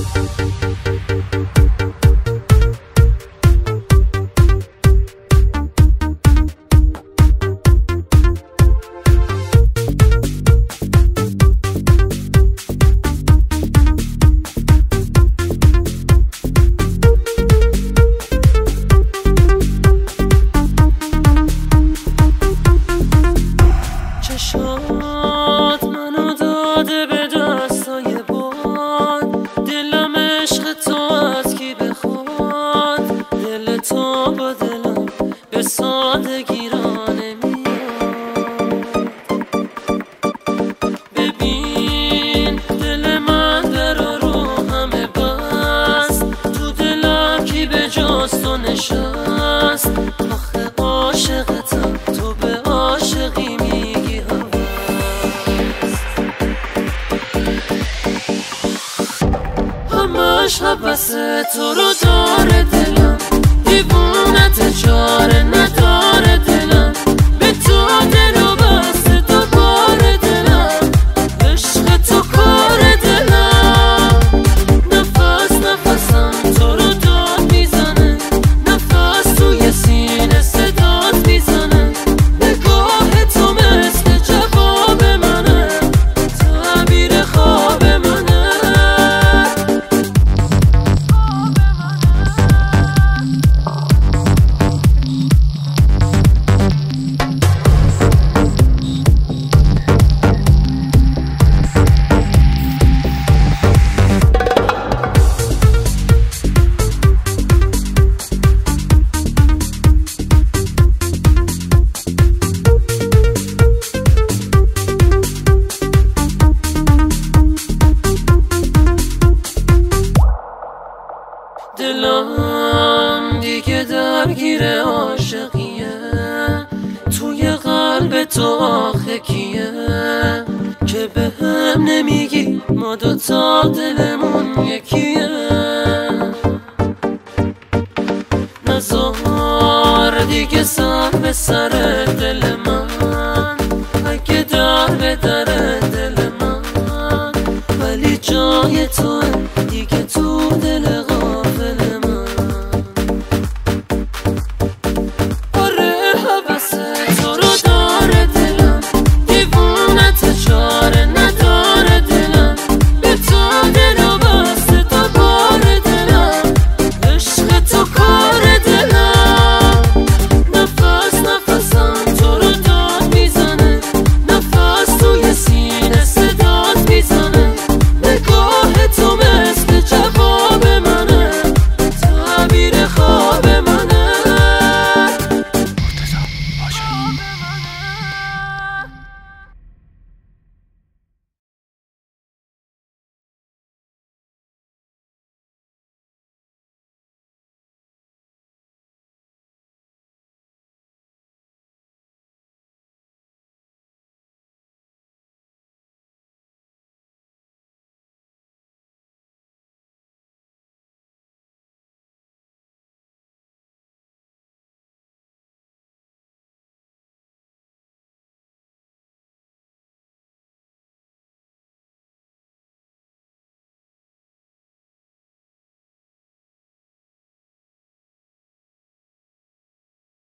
چشات منو داده به دستای باد، دلم عشق تو از کی بخواد، دل تو با دلم به سادگی را نمیاد. ببین دل من در رو همه بست، تو دلم کی به جز تو نشست. آخه عاشقتم تو به عاشقی میگی همش حبس تو رو داره دلم، دیوونت چاره نداره دلم، به تو دل و بسته دوباره دلم، عشق تو کار دلم. نفس نفسم تو رو داد میزنه، نفس توی سینه صدات میزنه، نگاه تو مثل جواب منه، تعبیر خواب منه. دلم دیگه درگیر عاشقیه، توی قلب تو آخه کیه که به هم نمیگی ما دوتا دلمون یکیه. نزار دیگه سر به سر دل من، اگه در به در دل من، ولی جای تو دیگه تو